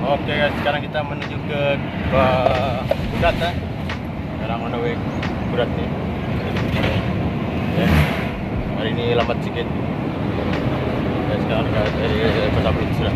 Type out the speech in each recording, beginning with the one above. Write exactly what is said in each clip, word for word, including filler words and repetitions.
Oke guys, sekarang kita menuju ke ke Kudat ya. Sekarang on the way Kudat nih. Ya. Hari ini lambat sedikit. Ya, sekarang dari pesawat sudah.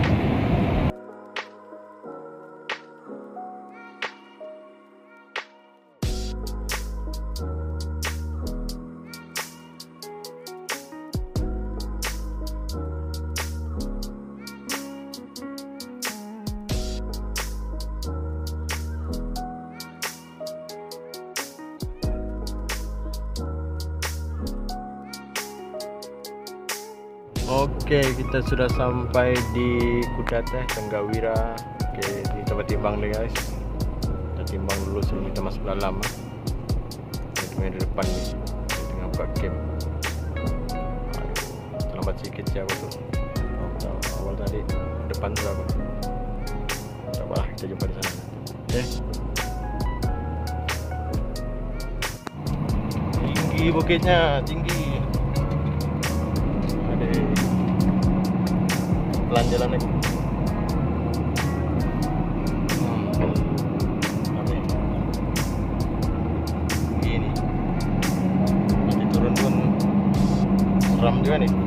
Oke, kita sudah sampai di Kudat ya, Tenggawira. Oke, di tempat timbang nih guys. Kita timbang dulu sebelum kita masuk dalam. Ini di depan nih, di tengah buka camp. Terlambat sedikit siapa tuh? Oh, awal tadi depan tuh apa? Cobalah kita jumpa di sana. Oke. Tinggi bukitnya, tinggi. Pelan jalan nih. Hmm. Gini. Nanti turun pun seram juga nih.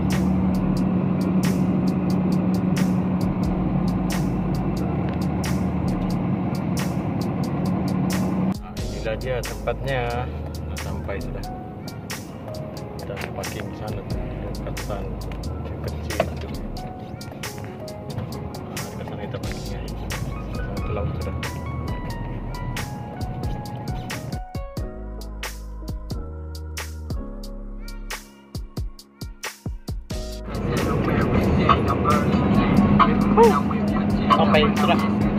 Nah, inilah dia tempatnya. Nah, sampai sudah. Kita parking di sana tuh, di dekat sana kecil itu. Kita parkirnya sudah ke laut sudah. Sampai sudah.